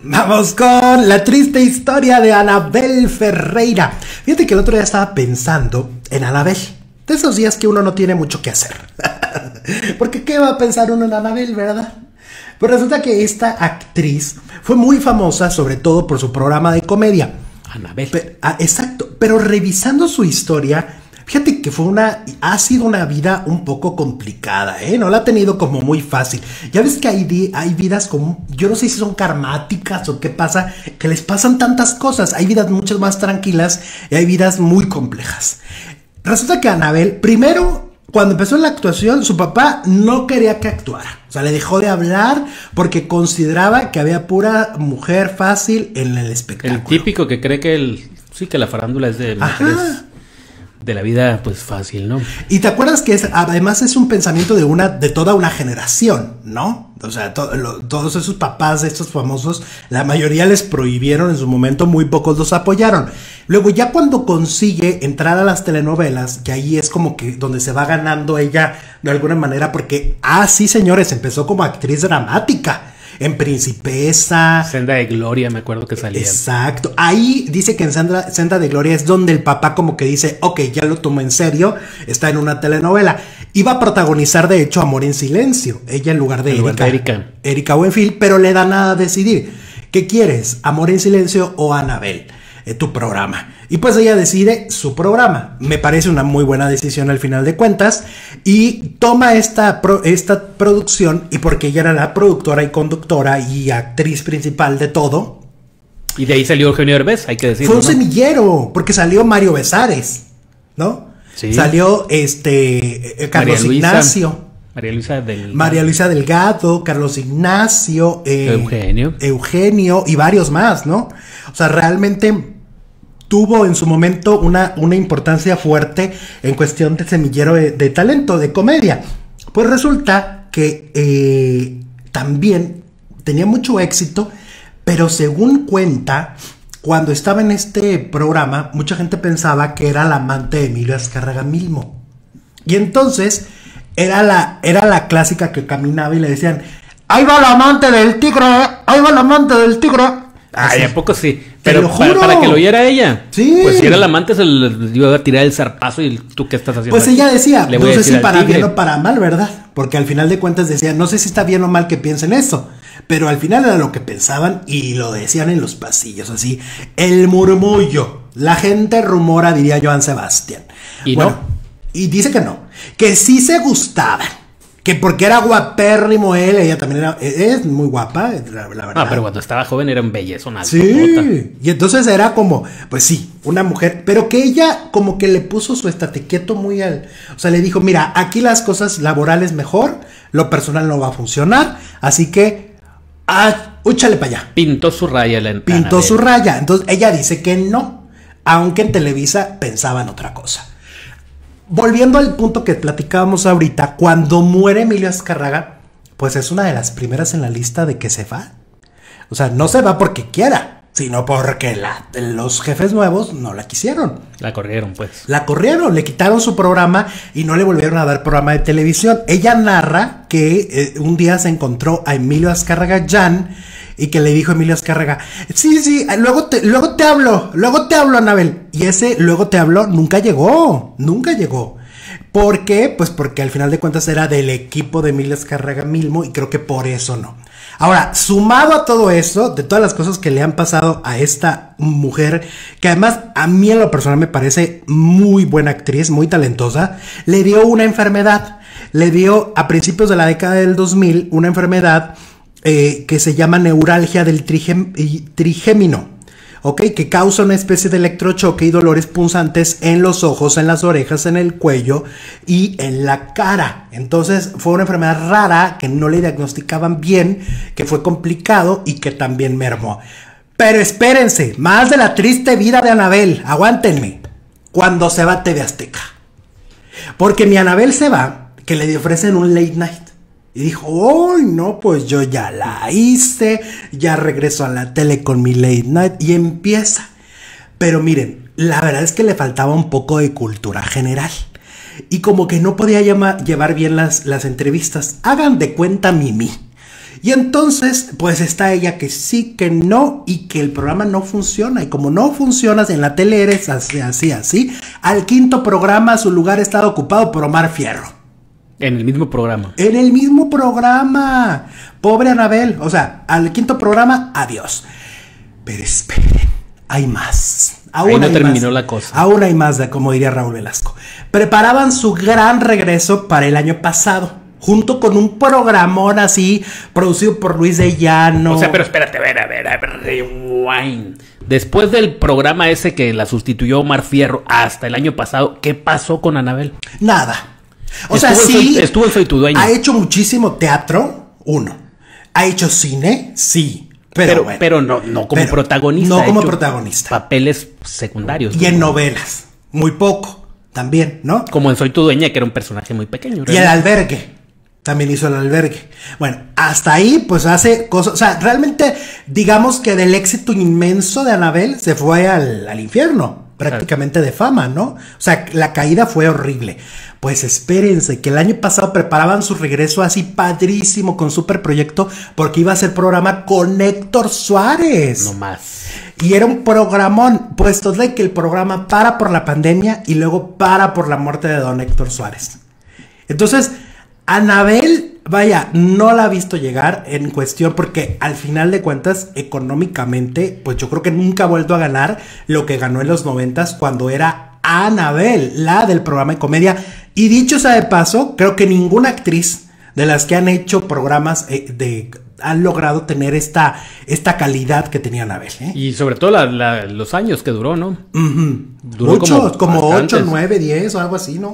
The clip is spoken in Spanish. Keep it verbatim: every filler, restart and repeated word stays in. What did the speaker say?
Vamos con la triste historia de Anabel Ferreira. Fíjate que el otro día estaba pensando en Anabel. De esos días que uno no tiene mucho que hacer. Porque ¿qué va a pensar uno en Anabel, verdad? Pues resulta que esta actriz fue muy famosa, sobre todo por su programa de comedia. Anabel. Pe- ah, exacto. Pero revisando su historia, fíjate que fue una, ha sido una vida un poco complicada, ¿eh? No la ha tenido como muy fácil. Ya ves que hay, di- hay vidas como, yo no sé si son karmáticas o qué pasa, que les pasan tantas cosas. Hay vidas mucho más tranquilas y hay vidas muy complejas. Resulta que Anabel, primero, cuando empezó en la actuación, su papá no quería que actuara. O sea, le dejó de hablar porque consideraba que había pura mujer fácil en el espectáculo. El típico que cree que el sí que la farándula es de mujeres de la vida pues fácil, ¿no? Y te acuerdas que es, además es un pensamiento de una, de toda una generación, ¿no? O sea, to, lo, todos esos papás de estos famosos, la mayoría les prohibieron en su momento, muy pocos los apoyaron. Luego ya cuando consigue entrar a las telenovelas, que ahí es como que donde se va ganando ella de alguna manera, porque, ah, sí señores, empezó como actriz dramática. En Principesa. Senda de Gloria, me acuerdo que salía. Exacto. Ahí dice que en Senda, Senda de Gloria es donde el papá como que dice, ok, ya lo tomo en serio, está en una telenovela. Iba a protagonizar, de hecho, Amor en Silencio. Ella en lugar de En lugar Erika. de Erika. Erika Buenfil, pero le dan a decidir. ¿Qué quieres? ¿Amor en Silencio o Anabel? Eh, tu programa. Y pues ella decide su programa. Me parece una muy buena decisión al final de cuentas. Y toma esta, pro, esta producción, y porque ella era la productora y conductora y actriz principal de todo. Y de ahí salió Eugenio Derbez, hay que decirlo. Fue un ¿no? semillero, porque salió Mario Besares, ¿no? Sí. Salió este eh, Carlos María Luisa, Ignacio. María Luisa del María Luisa Delgado, Carlos Ignacio, eh, Eugenio. Eugenio y varios más, ¿no? O sea, realmente tuvo en su momento una, una importancia fuerte en cuestión de semillero de, de talento, de comedia. Pues resulta que eh, también tenía mucho éxito, pero según cuenta, cuando estaba en este programa, mucha gente pensaba que era la amante de Emilio Azcárraga Milmo. Y entonces era la, era la clásica que caminaba y le decían, ¡ahí va la amante del tigre! ¡Ahí va la amante del tigre! Ay, ¿a poco sí? Te Pero lo para, juro. para que lo oyera ella. Sí. Pues si era la amante, se le iba a tirar el zarpazo y tú qué estás haciendo. Pues aquí? ella decía, Le no voy a sé decir si al para tigre. bien o para mal, ¿verdad? Porque al final de cuentas decía, no sé si está bien o mal que piensen eso, pero al final era lo que pensaban y lo decían en los pasillos, así, el murmullo, la gente rumora, diría Joan Sebastián. ¿Y bueno, no? Y dice que no, que sí se gustaban, que porque era guapérrimo él, ella también era, es muy guapa, la, la verdad. Ah, pero cuando estaba joven era un bellezón alto. Sí, y entonces era como, pues sí, una mujer, pero que ella como que le puso su estate quieto muy al, o sea, le dijo, mira, aquí las cosas laborales mejor, lo personal no va a funcionar, así que, ah, úchale para allá. Pintó su raya la Pintó Anabel. su raya, entonces ella dice que no, aunque en Televisa pensaban otra cosa. Volviendo al punto que platicábamos ahorita, cuando muere Emilio Azcárraga, pues es una de las primeras en la lista de que se va. O sea, no se va porque quiera, sino porque la, los jefes nuevos no la quisieron. La corrieron, pues. La corrieron, le quitaron su programa y no le volvieron a dar programa de televisión. Ella narra que eh, un día se encontró a Emilio Azcárraga Jan y que le dijo a Emilio Azcárraga, sí, sí, luego te, luego te hablo, luego te hablo, Anabel. Y ese luego te hablo nunca llegó, nunca llegó. ¿Por qué? Pues porque al final de cuentas era del equipo de Emilio Azcárraga Milmo y creo que por eso no. Ahora, sumado a todo eso, de todas las cosas que le han pasado a esta mujer, que además a mí en lo personal me parece muy buena actriz, muy talentosa, le dio una enfermedad, le dio a principios de la década del dos mil una enfermedad eh, que se llama neuralgia del trigem trigémino. ¿Ok? Que causa una especie de electrochoque y dolores punzantes en los ojos, en las orejas, en el cuello y en la cara. Entonces fue una enfermedad rara que no le diagnosticaban bien, que fue complicado y que también mermó. Pero espérense, más de la triste vida de Anabel, aguántenme, cuando se va a T V Azteca. Porque mi Anabel se va, que le ofrecen un late night. Y dijo, ¡ay, no! Pues yo ya la hice, ya regreso a la tele con mi late night y empieza. Pero miren, la verdad es que le faltaba un poco de cultura general. Y como que no podía llama, llevar bien las, las entrevistas. Hagan de cuenta Mimi. Y entonces, pues está ella que sí, que no, y que el programa no funciona. Y como no funcionas en la tele, eres así, así, así. Al quinto programa, su lugar estaba ocupado por Omar Fierro. En el mismo programa. En el mismo programa. Pobre Anabel. O sea, al quinto programa, adiós. Pero esperen, hay más. Aún Ahí no hay terminó más. la cosa. Aún hay más, de, como diría Raúl Velasco. Preparaban su gran regreso para el año pasado. Junto con un programón así, producido por Luis de Llano. O sea, pero espérate, a ver, a ver, a ver, rewind. Después del programa ese que la sustituyó Omar Fierro hasta el año pasado, ¿qué pasó con Anabel? Nada. O estuvo sea, sí. Soy, estuvo en Soy tu dueño. Ha hecho muchísimo teatro, uno. Ha hecho cine, sí. Pero, pero, bueno, pero no, no como pero protagonista. No como hecho protagonista. Papeles secundarios. Y ¿no? en novelas. Muy poco. También, ¿no? Como en Soy tu dueña, que era un personaje muy pequeño. Y el albergue. También hizo el albergue. Bueno, hasta ahí pues hace cosas, o sea, realmente digamos que del éxito inmenso de Anabel se fue al, al infierno, prácticamente de fama, ¿no? O sea, la caída fue horrible. Pues espérense, que el año pasado preparaban su regreso así padrísimo con super proyecto porque iba a ser programa con Héctor Suárez. No más. Y era un programón, puesto de que el programa para por la pandemia y luego para por la muerte de don Héctor Suárez. Entonces, Anabel, vaya, no la ha visto llegar en cuestión porque al final de cuentas, económicamente, pues yo creo que nunca ha vuelto a ganar lo que ganó en los noventas cuando era Anabel, la del programa de comedia. Y dicho sea de paso, creo que ninguna actriz de las que han hecho programas eh, de... han logrado tener esta, esta calidad que tenía Anabel, ¿eh? Y sobre todo la, la, los años que duró, ¿no? Uh-huh. Duró Muchos, como bastantes. ocho, nueve, diez o algo así, ¿no?